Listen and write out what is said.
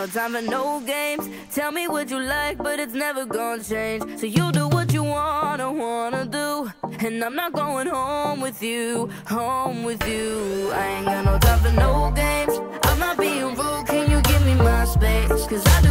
no time for no games. Tell me what you like, but it's never gonna change. So you do what you wanna do, and I'm not going home with you, home with you. I ain't got no time for no games. I'm not being rude, can you give me my space? Cause I do